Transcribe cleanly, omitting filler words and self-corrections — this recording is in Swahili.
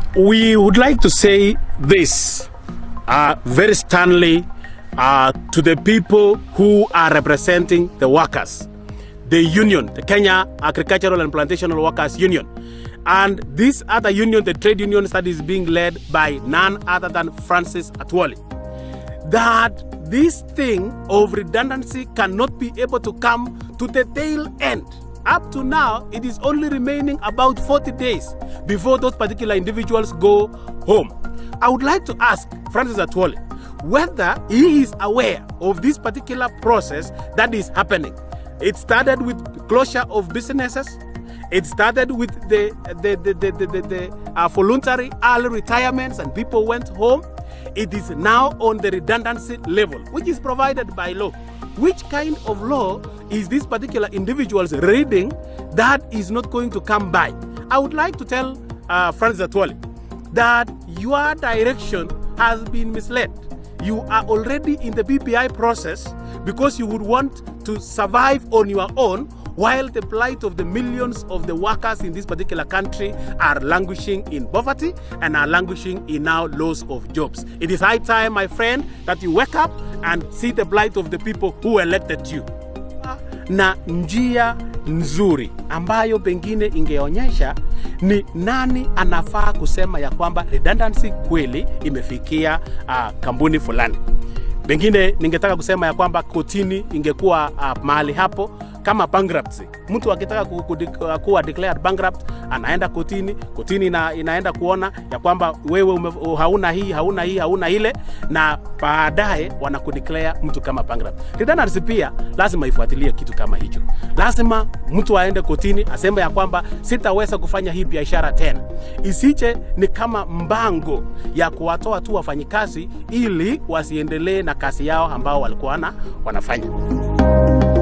We would like to say this very sternly to the people who are representing the workers, the union, the Kenya Agricultural and Plantational Workers Union, and this other union, the trade union that is being led by none other than Francis Atwoli, that this thing of redundancy cannot be able to come to the tail end. Up to now, it is only remaining about 40 days before those particular individuals go home. I would like to ask Francis Atwoli whether he is aware of this particular process that is happening. It started with closure of businesses. It started with the voluntary early retirements and people went home. It is now on the redundancy level, which is provided by law. Which kind of law is this particular individuals reading that is not going to come by? I would like to tell Francis Atwoli that your direction has been misled. You are already in the BPI process because you would want to survive on your own, while the plight of the millions of the workers in this particular country are languishing in poverty and are languishing in now loss of jobs. It is high time, my friend, that you wake up and see the plight of the people who elected you. Na njia nzuri ambayo pengine ingeonyesha ni nani anafaa kusema ya kwamba redundancy kweli imefikia kampuni fulani. Pengine ningetaka kusema ya kwamba kotini ingekuwa mahali hapo kama bankruptcy. Mtu akitaka kuwa declared bankrupt anaenda kotini, inaenda kuona ya kwamba wewe hauna hii, hauna ile, na baadaye wanakudeclare mtu kama bankrupt. Redundancy pia lazima ifuatilie kitu kama hicho. Lazima mtu aende kotini aseme ya kwamba sitaweza kufanya hii biashara tena. Isiche ni kama mbango ya kuwatoa tu wafanyikazi ili wasiendelee na kazi yao ambao walikuwa wanafanya.